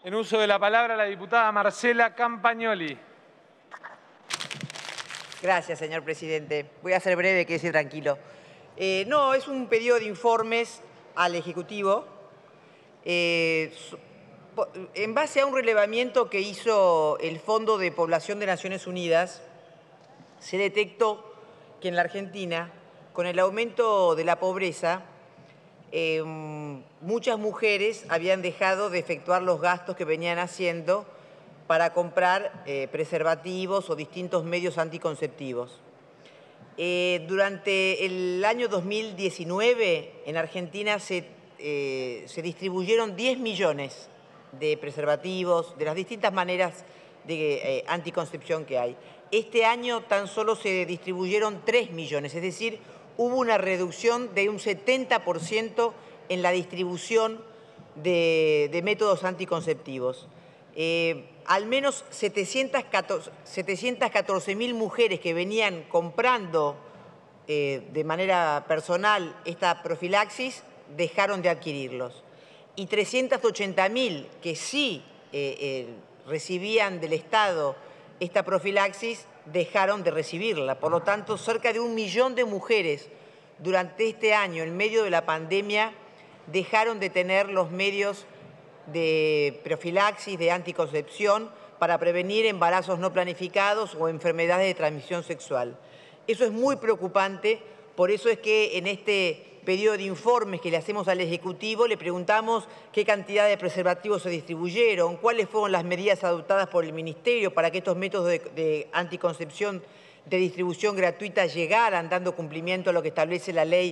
En uso de la palabra, la diputada Marcela Campagnoli. Gracias, señor presidente. Voy a ser breve, quédese tranquilo. No, es un pedido de informes al Ejecutivo en base a un relevamiento que hizo el Fondo de Población de Naciones Unidas. Se detectó que en la Argentina, con el aumento de la pobreza, muchas mujeres habían dejado de efectuar los gastos que venían haciendo para comprar preservativos o distintos medios anticonceptivos. Durante el año 2019 en Argentina se distribuyeron 10 millones de preservativos, de las distintas maneras de anticoncepción que hay. Este año tan solo se distribuyeron 3 millones, es decir, hubo una reducción de un 70% en la distribución de métodos anticonceptivos. Al menos 714.000 mujeres que venían comprando de manera personal esta profilaxis dejaron de adquirirlos. Y 380.000 que sí recibían del Estado esta profilaxis dejaron de recibirla. Por lo tanto, cerca de 1 millón de mujeres durante este año, en medio de la pandemia, dejaron de tener los medios de profilaxis, de anticoncepción, para prevenir embarazos no planificados o enfermedades de transmisión sexual. Eso es muy preocupante, por eso es que en este pedido de informes que le hacemos al Ejecutivo le preguntamos qué cantidad de preservativos se distribuyeron, cuáles fueron las medidas adoptadas por el Ministerio para que estos métodos de anticoncepción de distribución gratuita llegaran, dando cumplimiento a lo que establece la Ley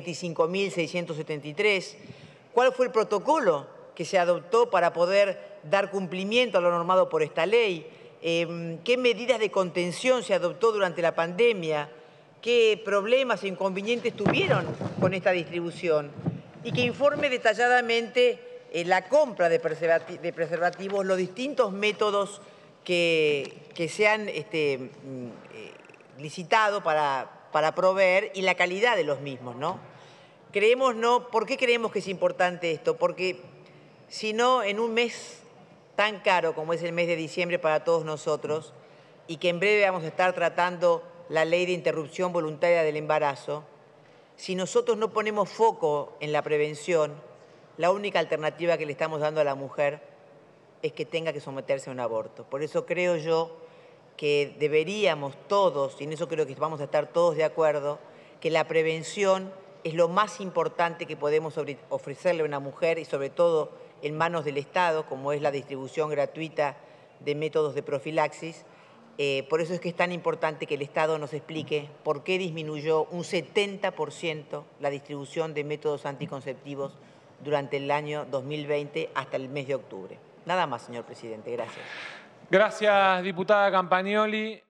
25.673. ¿Cuál fue el protocolo que se adoptó para poder dar cumplimiento a lo normado por esta ley? ¿Qué medidas de contención se adoptó durante la pandemia? ¿Qué problemas e inconvenientes tuvieron con esta distribución? Y que informe detalladamente la compra de preservativos, los distintos métodos que se han licitado para proveer y la calidad de los mismos, ¿no? ¿Por qué creemos que es importante esto? Porque si no, en un mes tan caro como es el mes de diciembre para todos nosotros, y que en breve vamos a estar tratando la ley de interrupción voluntaria del embarazo, si nosotros no ponemos foco en la prevención, la única alternativa que le estamos dando a la mujer es que tenga que someterse a un aborto. Por eso creo yo que deberíamos todos, y en eso creo que vamos a estar todos de acuerdo, que la prevención es lo más importante que podemos ofrecerle a una mujer y sobre todo en manos del Estado, como es la distribución gratuita de métodos de profilaxis. Por eso es que es tan importante que el Estado nos explique por qué disminuyó un 70% la distribución de métodos anticonceptivos durante el año 2020 hasta el mes de octubre. Nada más, señor presidente. Gracias. Gracias, diputada Campagnoli.